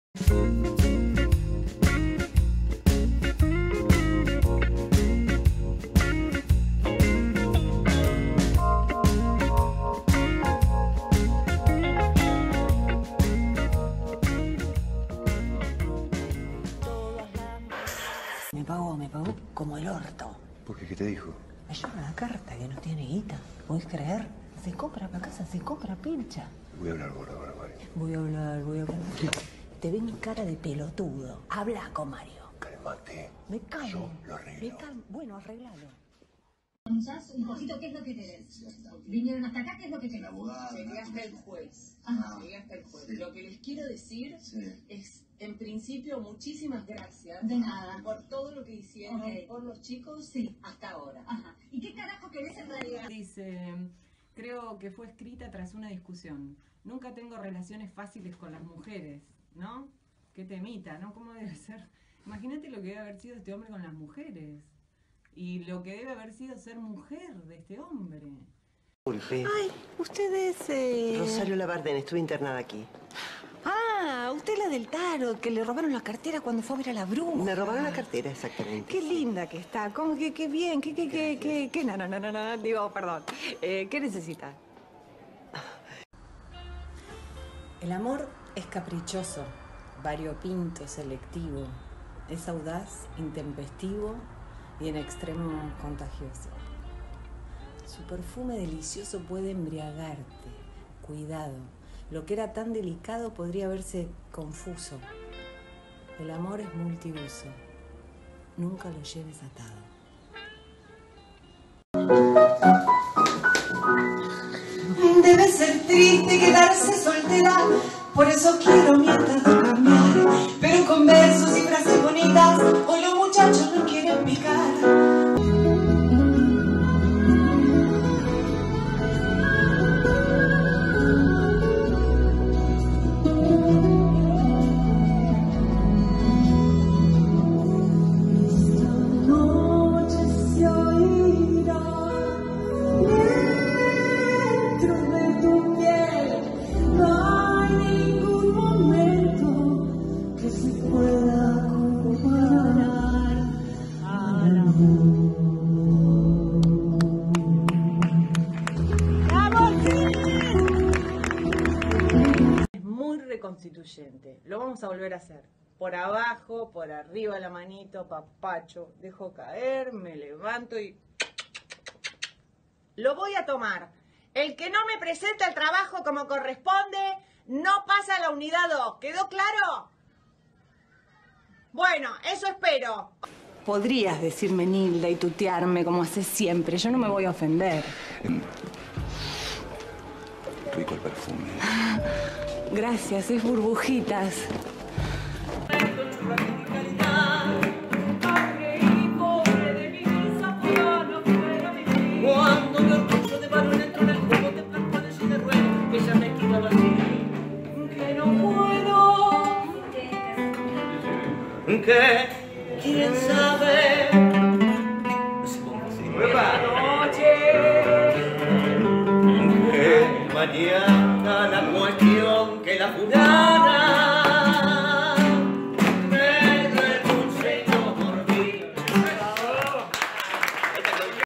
Me pagó como el orto. ¿Por qué? ¿Qué te dijo? Me lleva una carta que no tiene guita. ¿Podés creer? Se compra para casa, se compra pincha. Voy a hablar ahora, Mario. Voy a hablar. Te ve mi cara de pelotudo. Habla con Mario. Cálmate. Me calmo. Yo lo arreglo. Bueno, arreglalo. ¿Contás un poquito qué es lo que querés? Vinieron hasta acá, ¿qué es lo que querés? Llegué hasta el juez. Llegué hasta el juez. Sí. Lo que les quiero decir es, en principio, muchísimas gracias. De nada. Por todo lo que hicieron por los chicos hasta ahora. Ajá. ¿Y qué carajo querés en realidad? Dice, creo que fue escrita tras una discusión. Nunca tengo relaciones fáciles con las mujeres, ¿no? Qué temita, ¿no? ¿Cómo debe ser? Imagínate lo que debe haber sido este hombre con las mujeres. Y lo que debe haber sido ser mujer de este hombre. Disculpe. Ay, usted es... Rosario Labardén, estuve internada aquí. Ah, usted es la del tarot, que le robaron la cartera cuando fue a ver a la bruja. Me robaron la cartera, exactamente. Qué linda que está, ¿cómo que qué bien? ¿Qué? No, digo, perdón. ¿Qué necesita? El amor es caprichoso, variopinto, selectivo. Es audaz, intempestivo y en extremo contagioso. Su perfume delicioso puede embriagarte. Cuidado, lo que era tan delicado podría verse confuso. El amor es multiuso. Nunca lo lleves atado. Debe ser triste quedarse soltera, por eso quiero mi estado cambiar. Pero con versos y frases bonitas, hoy los muchachos no quieren picar. Es muy reconstituyente. Lo vamos a volver a hacer. Por abajo, por arriba la manito, papacho. Dejo caer, me levanto y... Lo voy a tomar. El que no me presenta el trabajo como corresponde, no pasa a la unidad 2. ¿Quedó claro? Bueno, eso espero. Podrías decirme Nilda y tutearme como haces siempre. Yo no me voy a ofender. Rico el perfume. Gracias, es burbujitas. Cuando mi orgullo de varón entró en el juego de plátanos y de ruedo, ella me quitaba así, que no puedo, que quién sabe, nueva noche, que mañana la cuestión que la jurada